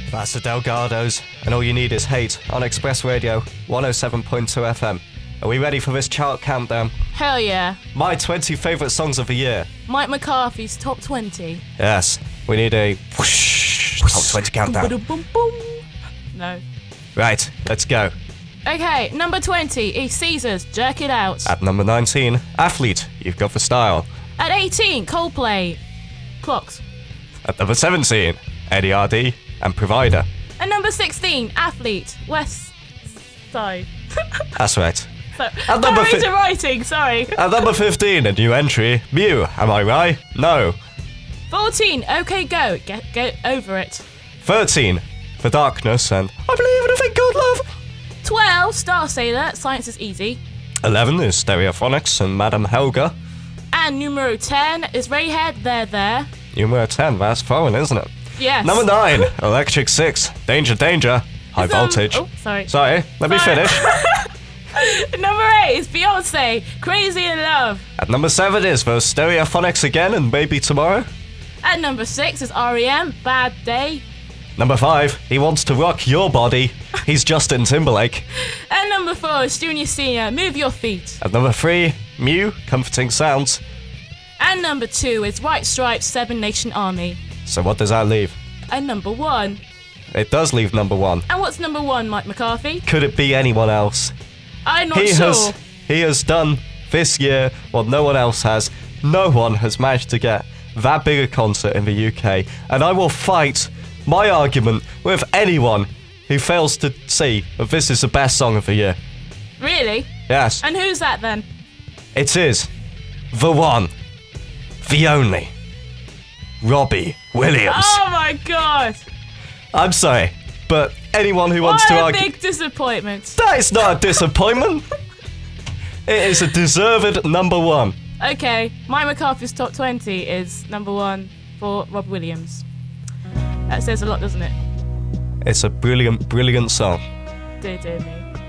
That's the Delgados, and all you need is hate on Xpressradio 107.2 FM. Are we ready for this chart countdown? Hell yeah. My 20 favourite songs of the year. Mike McCarthy's top 20. Yes, we need a whoosh, top 20 countdown. No. Right, let's go. Okay, number 20 is Caesar's Jerk It Out. At number 19, Athlete, You've Got the Style. At 18, Coldplay, Clocks. At number 17, Eddie R.D. and Provider. At number 16, Athlete, West Side. That's right. So, At number writing, sorry. At number 15, a new entry, Mew, Am I Right? No. 14, OK Go, Get Over It. 13, For Darkness and I Believe in a Thing Called Love. 12, Star Sailor, Science is Easy. 11 is Stereophonics and Madame Helga. And numero 10 is Radiohead, There. Numero 10, that's foreign, isn't it? Yes. Number 9, Electric Six, Danger Danger, High Voltage. Oh, sorry. Sorry, let me finish. Number 8 is Beyonce, Crazy in Love. At number 7 is those Stereophonics again and Maybe Tomorrow. At number 6 is R.E.M., Bad Day. Number 5, He Wants to Rock Your Body, He's Justin Timberlake. At number 4 is Junior Senior, Move Your Feet. At number 3, Mew, Comforting Sounds. And number 2 is White Stripes, Seven Nation Army. So what does that leave? And number 1. It does leave number 1. And what's number 1, Mike McCarthy? Could it be anyone else? I'm not sure. He has done this year what no one else has. No one has managed to get that big a concert in the UK. And I will fight my argument with anyone who fails to see that this is the best song of the year. Really? Yes. And who's that then? It is the one, the only, Robbie Williams. Oh my god! I'm sorry, but anyone who wants to argue... What a big disappointment. That is not a disappointment. It is a deserved number 1. Okay, Mike McCarthy's top 20 is number 1 for Rob Williams. That says a lot, doesn't it? It's a brilliant, brilliant song. Dear me.